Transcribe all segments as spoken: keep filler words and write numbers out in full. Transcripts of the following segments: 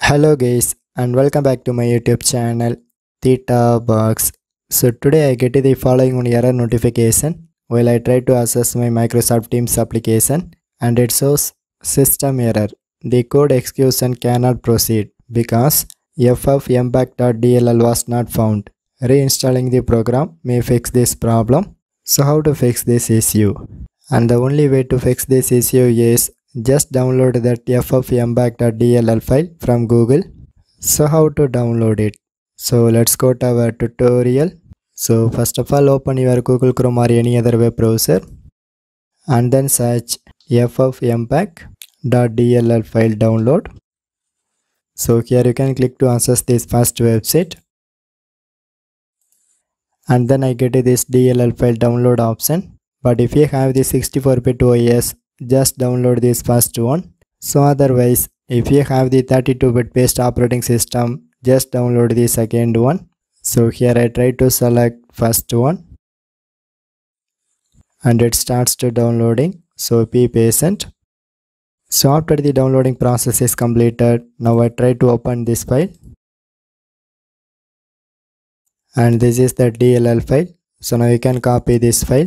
Hello guys and welcome back to my YouTube channel Theta Box. So today I get the following one error notification while I try to access my Microsoft Teams application, and it shows system error. The code execution cannot proceed because ffmpeg.dll was not found. Reinstalling the program may fix this problem. So how to fix this issue? And the only way to fix this issue is just download that ffmpeg.dll file from Google. So how to download it? So let's go to our tutorial. So first of all, open your Google Chrome or any other web browser and then search ffmpeg.dll file download. So here you can click to access this first website, and then I get this D L L file download option. But if you have the sixty-four bit O S, just download this first one. So otherwise, if you have the thirty-two bit based operating system, just download the second one. So here I try to select first one and it starts to downloading, so be patient. So after the downloading process is completed, now I try to open this file, and this is the D L L file. So now you can copy this file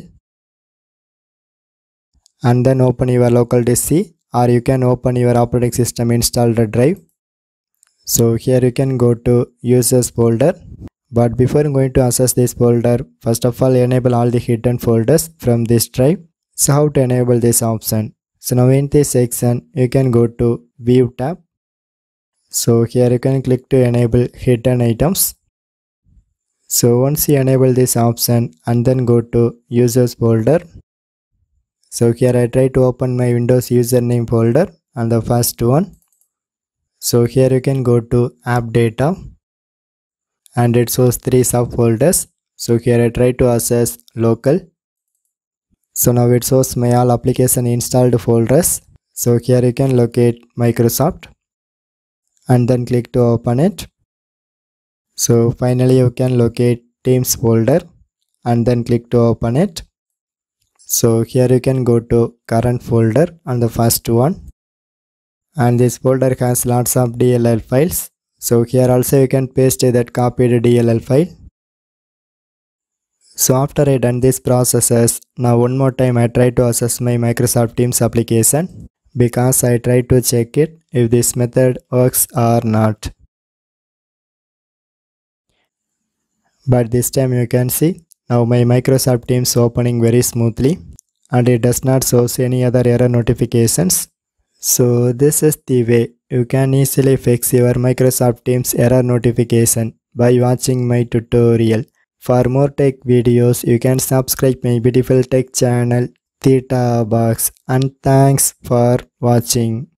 and then open your local disk C, or you can open your operating system installed drive. So here you can go to users folder, but before going to access this folder, first of all enable all the hidden folders from this drive. So how to enable this option? So now in this section you can go to view tab. So here you can click to enable hidden items. So once you enable this option and then go to users folder. So here I try to open my Windows username folder and the first one. So here you can go to app data and it shows three subfolders. So here I try to access local. So now it shows my all application installed folders. So here you can locate Microsoft and then click to open it. So finally you can locate Teams folder and then click to open it. So here you can go to current folder and the first one, and this folder has lots of D L L files. So here also you can paste that copied D L L file. So after I done these processes, now one more time I try to access my Microsoft Teams application because I try to check it if this method works or not. But this time you can see now my Microsoft Teams opening very smoothly and it does not show any other error notifications. So this is the way you can easily fix your Microsoft Teams error notification by watching my tutorial. For more tech videos, you can subscribe my beautiful tech channel Theta Box, and thanks for watching.